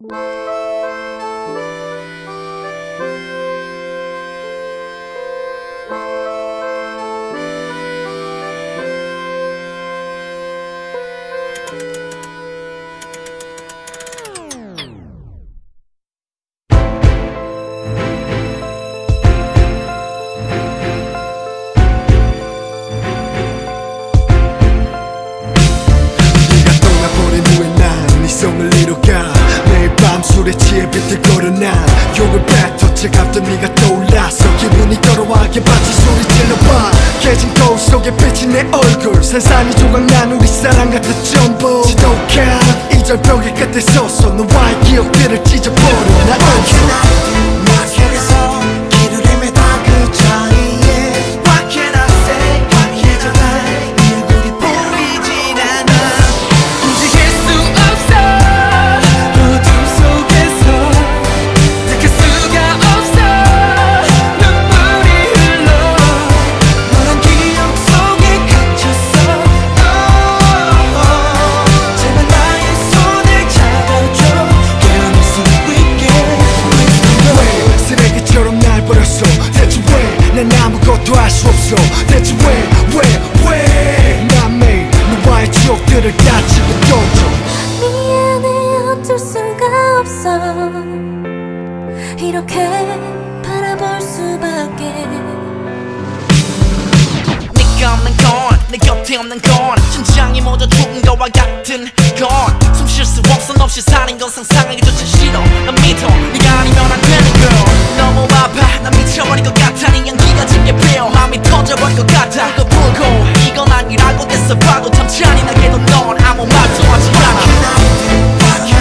매일 밤 술에 취해 비틀거려 난 욕을 뱉어 차갑던 네가 떠올라서 기분이 떨어와게 마치 소리 질러봐. 깨진 거울 속에 비친 내 얼굴 산산이 조각난 우리 사랑 같은 전부 지독한 이 절벽의 끝에 서서 너와의 기억들을 찢어버려. 나 없어 나 속에서 길을 헤매다 그 자리에 What can I say 예전에 얼굴이 보이진 않아. 움직일 수 없어 어둠 속에서 느낄 수가 없어 눈물이 흘러 너란 기억 속에 갇혔어. 제발 나의 손을 잡아줘 깨어날 수 있게. 왜 쓰레기처럼 날 버렸어. 대체 왜 난 아무것도 할 수 없어. 대체 왜 난 매일 너와의 추억들을 다치고 던져. 미안해 어쩔 수가 없어 이렇게 바라볼 수밖에. 네가 없는 건 내 곁에 없는 건 심장이 모두 죽은 거와 같은 건 숨 쉴 수 없어. 너 없이 사는 건 상상하기조차 싫어. 난 믿어 네가 아니면 안 되는 girl. 너무 아파 난 미쳐버릴 것 같아. 네 연기가 짙게 피어 마음이 터져버릴 것 같아. 그거 불고 이건 아니라고 대답하고 참 잔인하게도 넌 아무 말도 하지 않아.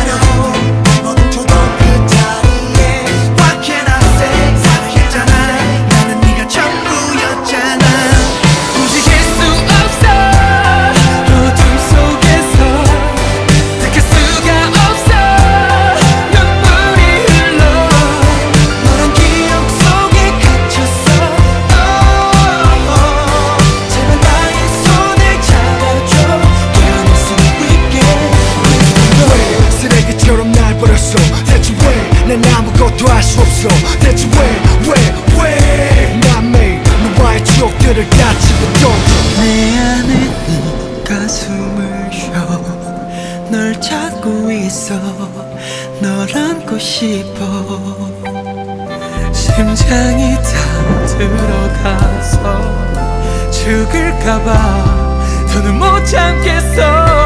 대체 왜 난 아무것도 할 수 없어. 대체 왜 난 매일 너와의 추억들을 다치고 던져. 내 안에 네가 숨을 쉬어 널 찾고 있어. 널 안고 싶어. 심장이 다 들어가서 죽을까봐 더는 못 참겠어.